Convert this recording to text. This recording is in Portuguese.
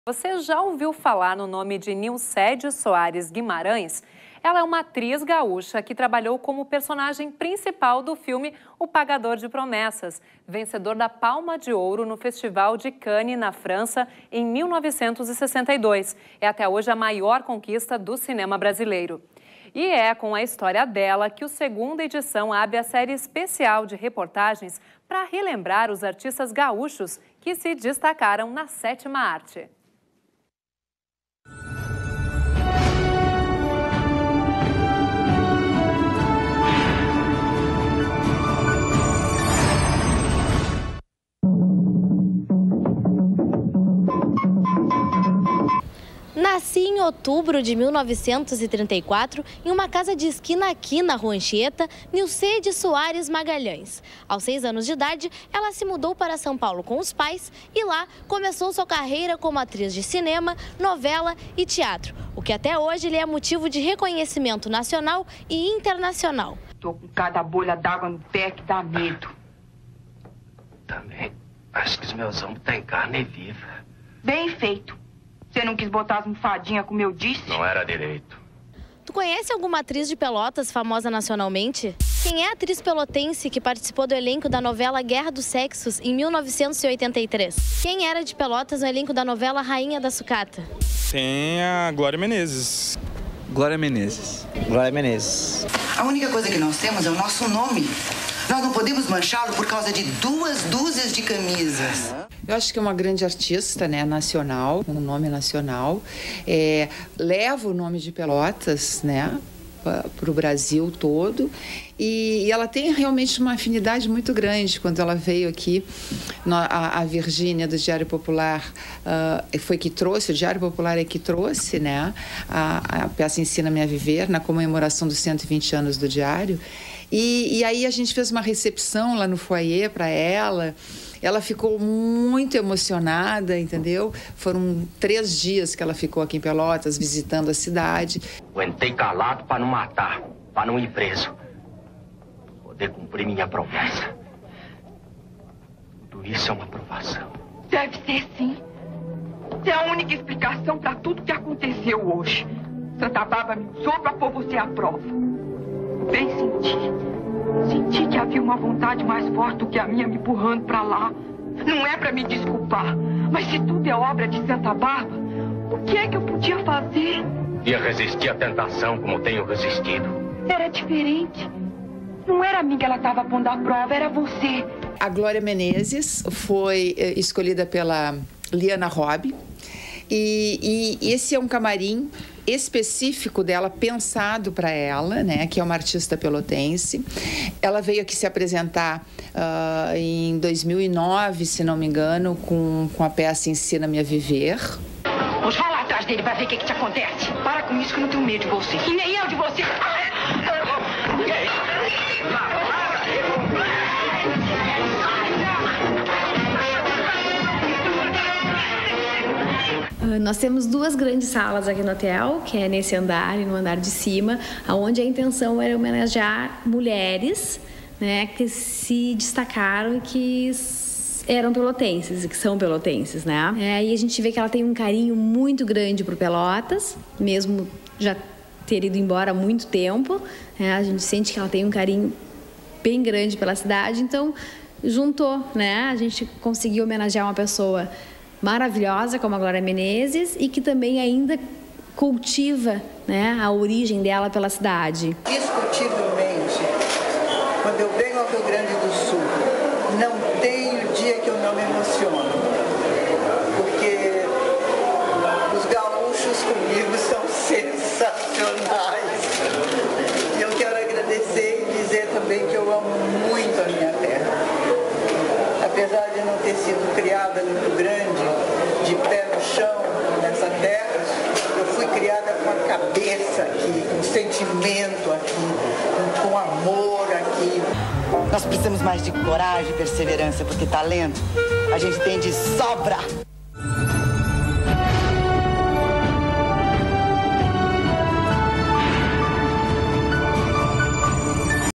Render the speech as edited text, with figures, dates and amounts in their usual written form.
Você já ouviu falar no nome de Nilcéide Soares Guimarães? Ela é uma atriz gaúcha que trabalhou como personagem principal do filme O Pagador de Promessas, vencedor da Palma de Ouro no Festival de Cannes, na França, em 1962. É até hoje a maior conquista do cinema brasileiro. E é com a história dela que o segunda edição abre a série especial de reportagens para relembrar os artistas gaúchos que se destacaram na sétima arte. Nasci em outubro de 1934 em uma casa de esquina aqui na Rua Anchieta, Nilcéide Soares Magalhães. Aos 6 anos de idade, ela se mudou para São Paulo com os pais e lá começou sua carreira como atriz de cinema, novela e teatro, o que até hoje lhe é motivo de reconhecimento nacional e internacional. Tô com cada bolha d'água no pé que dá medo. Também. Acho que os meus ombros têm carne viva. Bem feito. Você não quis botar as almofadinhas como eu disse? Não era direito. Tu conhece alguma atriz de Pelotas famosa nacionalmente? Quem é a atriz pelotense que participou do elenco da novela Guerra dos Sexos em 1983? Quem era de Pelotas no elenco da novela Rainha da Sucata? Tem a Glória Menezes. Glória Menezes. Glória Menezes. A única coisa que nós temos é o nosso nome. Nós não podemos manchá-lo por causa de 2 dúzias de camisas. Eu acho que é uma grande artista, né, nacional, um nome nacional. Leva o nome de Pelotas, né, para o Brasil todo. E ela tem realmente uma afinidade muito grande. Quando ela veio aqui, a Virgínia do Diário Popular foi que trouxe, o Diário Popular é que trouxe, né, a peça Ensina-me a Viver, na comemoração dos 120 anos do Diário. E aí a gente fez uma recepção lá no foyer para ela. Ela ficou muito emocionada, entendeu? Foram 3 dias que ela ficou aqui em Pelotas, visitando a cidade. Aguentei calado para não matar, para não ir preso. Poder cumprir minha promessa. Tudo isso é uma provação. Deve ser, sim. É a única explicação para tudo que aconteceu hoje. Santa Bárbara me usou para pôr você à prova. Bem senti que havia uma vontade mais forte do que a minha me empurrando para lá. Não é para me desculpar, mas se tudo é obra de Santa Bárbara, o que é que eu podia fazer? Ia resistir à tentação como tenho resistido. Era diferente. Não era a mim que ela estava pondo à prova, era você. A Glória Menezes foi escolhida pela Liana Robb. E esse é um camarim específico dela, pensado para ela, né, que é uma artista pelotense. Ela veio aqui se apresentar em 2009, se não me engano, com a peça Ensina-me a Viver. Vamos lá atrás dele para ver o que te acontece. Para com isso que eu não tenho medo de você. E nem eu de você. Nós temos 2 grandes salas aqui no hotel, que é nesse andar e no andar de cima, onde a intenção era homenagear mulheres, né, que se destacaram e que eram pelotenses, que são pelotenses, né? E a gente vê que ela tem um carinho muito grande por Pelotas, mesmo já ter ido embora há muito tempo, né? A gente sente que ela tem um carinho bem grande pela cidade, então juntou, né? A gente conseguiu homenagear uma pessoa maravilhosa como a Glória Menezes e que também ainda cultiva, né, a origem dela pela cidade. Indiscutivelmente, quando eu venho ao Rio Grande do Sul, não tem dia que eu não me emociono, porque os gaúchos comigo são sensacionais. E eu quero agradecer e dizer também que eu amo muito a minha terra. Apesar de não ter sido criada no Rio Grande, de pé no chão, nessa terra, eu fui criada com a cabeça aqui, com sentimento aqui, com amor aqui. Nós precisamos mais de coragem e perseverança, porque talento a gente tem de sobra.